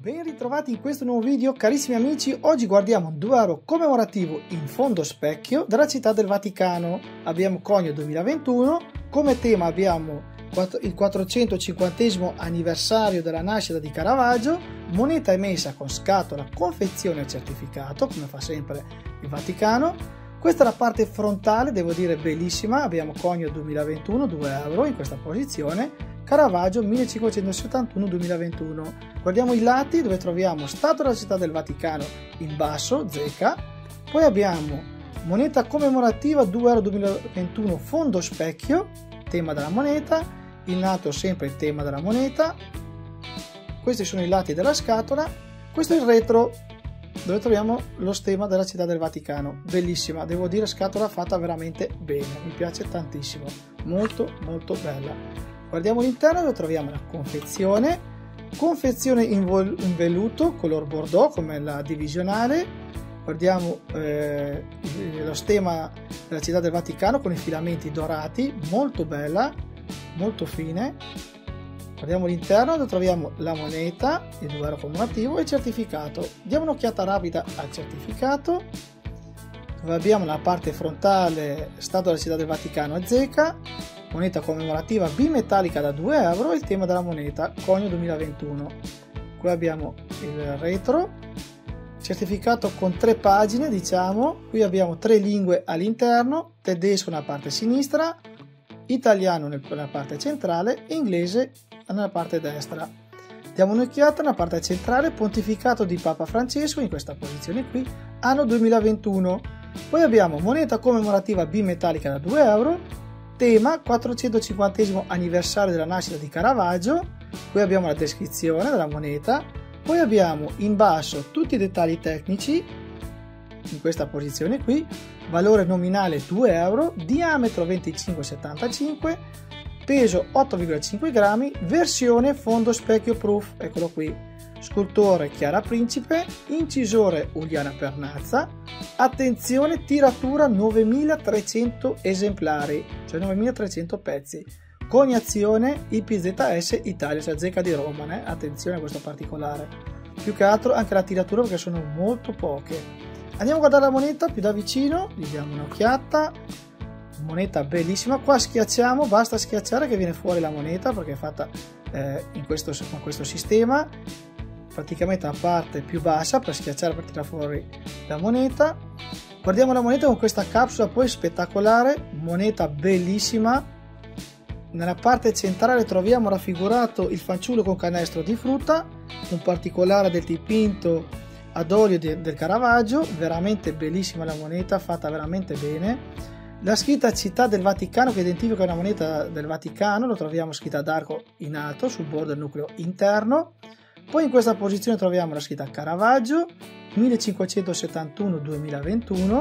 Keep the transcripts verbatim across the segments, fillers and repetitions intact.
Ben ritrovati in questo nuovo video, carissimi amici. Oggi guardiamo un due euro commemorativo in fondo specchio della Città del Vaticano. Abbiamo conio duemilaventuno, come tema abbiamo il quattrocentocinquantesimo anniversario della nascita di Caravaggio, moneta emessa con scatola, confezione e certificato, come fa sempre il Vaticano. Questa è la parte frontale, devo dire bellissima. Abbiamo conio duemilaventuno, due euro in questa posizione, Caravaggio millecinquecentosettantuno duemilaventuno. Guardiamo i lati, dove troviamo Statua della Città del Vaticano in basso, zecca. Poi abbiamo moneta commemorativa due euro duemilaventuno, fondo specchio, tema della moneta, in alto sempre il tema della moneta. Questi sono i lati della scatola. Questo è il retro, dove troviamo lo stemma della Città del Vaticano. Bellissima, devo dire, scatola fatta veramente bene, mi piace tantissimo, molto molto bella. Guardiamo l'interno, dove troviamo la confezione, confezione in, in velluto color bordeaux come la divisionale. Guardiamo eh, lo stemma della Città del Vaticano con i filamenti dorati, molto bella, molto fine. Guardiamo l'interno, dove troviamo la moneta, il due euro commemorativo e il certificato. Diamo un'occhiata rapida al certificato, dove abbiamo la parte frontale Statua della Città del Vaticano a zecca, moneta commemorativa bimetallica da due euro e il tema della moneta conio duemilaventuno. Qui abbiamo il retro, certificato con tre pagine, diciamo. Qui abbiamo tre lingue all'interno: tedesco nella parte sinistra, italiano nella parte centrale e inglese nella parte destra. Diamo un'occhiata nella parte centrale: pontificato di Papa Francesco in questa posizione qui, anno duemilaventuno. Poi abbiamo moneta commemorativa bimetallica da due euro, tema quattrocentocinquantesimo anniversario della nascita di Caravaggio. Qui abbiamo la descrizione della moneta. Poi abbiamo in basso tutti i dettagli tecnici in questa posizione qui: valore nominale due euro, diametro venticinque virgola settantacinque, peso otto virgola cinque grammi, versione fondo specchio proof, eccolo qui. Scultore Chiara Principe, incisore Uliana Pernazza. Attenzione, tiratura novemilatrecento esemplari, cioè novemilatrecento pezzi. Coniazione I P Z S Italia, cioè zecca di Roma, eh? Attenzione a questo particolare. Più che altro anche la tiratura, perché sono molto poche. Andiamo a guardare la moneta più da vicino, gli diamo un'occhiata. Moneta bellissima, qua schiacciamo, basta schiacciare che viene fuori la moneta, perché è fatta eh, in questo, con questo sistema. Praticamente la parte più bassa per schiacciare, per tirare fuori la moneta. Guardiamo la moneta con questa capsula poi spettacolare, moneta bellissima. Nella parte centrale troviamo raffigurato il fanciullo con canestro di frutta, un particolare del dipinto ad olio de, del Caravaggio. Veramente bellissima la moneta, fatta veramente bene. La scritta Città del Vaticano, che identifica una moneta del Vaticano, lo troviamo scritta ad arco in alto sul bordo del nucleo interno. Poi in questa posizione troviamo la scritta Caravaggio millecinquecentosettantuno duemilaventuno,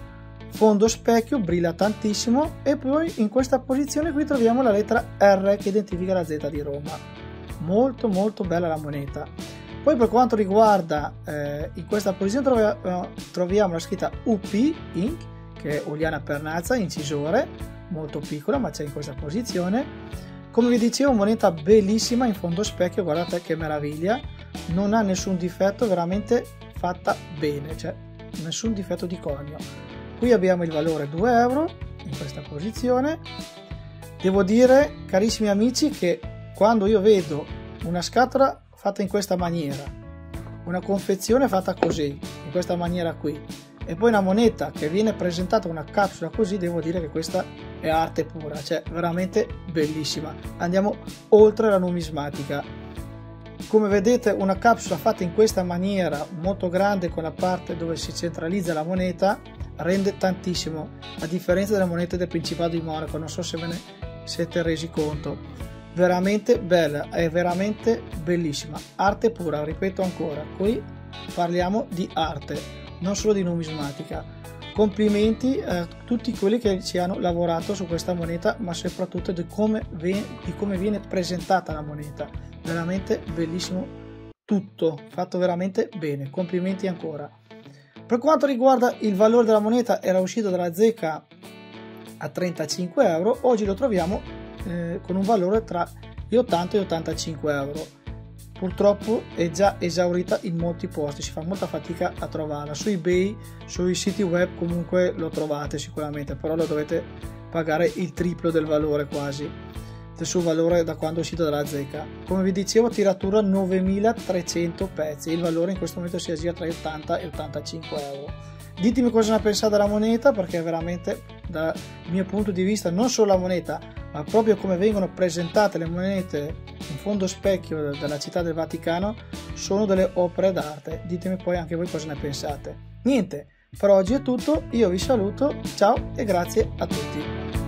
fondo specchio, brilla tantissimo. E poi in questa posizione qui troviamo la lettera R che identifica la Z di Roma. Molto molto bella la moneta. Poi per quanto riguarda eh, in questa posizione troviamo, troviamo la scritta U P Inc, che è Uliana Pernazza, incisore, molto piccola ma c'è in questa posizione. Come vi dicevo, moneta bellissima in fondo specchio, guardate che meraviglia, non ha nessun difetto, veramente fatta bene, cioè nessun difetto di conio. Qui abbiamo il valore due euro in questa posizione. Devo dire, carissimi amici, che quando io vedo una scatola fatta in questa maniera, una confezione fatta così, in questa maniera qui, e poi una moneta che viene presentata una capsula così, devo dire che questa è arte pura, cioè veramente bellissima. Andiamo oltre la numismatica. Come vedete, una capsula fatta in questa maniera, molto grande, con la parte dove si centralizza la moneta, rende tantissimo, a differenza delle monete del Principato di Monaco. Non so se ve ne siete resi conto. Veramente bella, è veramente bellissima, arte pura, ripeto ancora, qui parliamo di arte, non solo di numismatica. Complimenti a tutti quelli che ci hanno lavorato su questa moneta, ma soprattutto di come, di come viene presentata la moneta. Veramente bellissimo tutto, fatto veramente bene, complimenti ancora. Per quanto riguarda il valore della moneta, era uscito dalla zecca a trentacinque euro, oggi lo troviamo eh, con un valore tra gli ottanta e gli ottantacinque euro. purtroppo è già esaurita in molti posti, si fa molta fatica a trovarla. Su eBay, sui siti web comunque lo trovate sicuramente, però lo dovete pagare il triplo del valore quasi, del suo valore da quando è uscito dalla zecca. Come vi dicevo, tiratura novemilatrecento pezzi, il valore in questo momento si aggira tra gli ottanta e ottantacinque euro. Ditemi cosa ne pensate della moneta, perché veramente dal mio punto di vista non solo la moneta, ma proprio come vengono presentate le monete in fondo specchio della Città del Vaticano sono delle opere d'arte. Ditemi poi anche voi cosa ne pensate. Niente, per oggi è tutto, io vi saluto, ciao e grazie a tutti.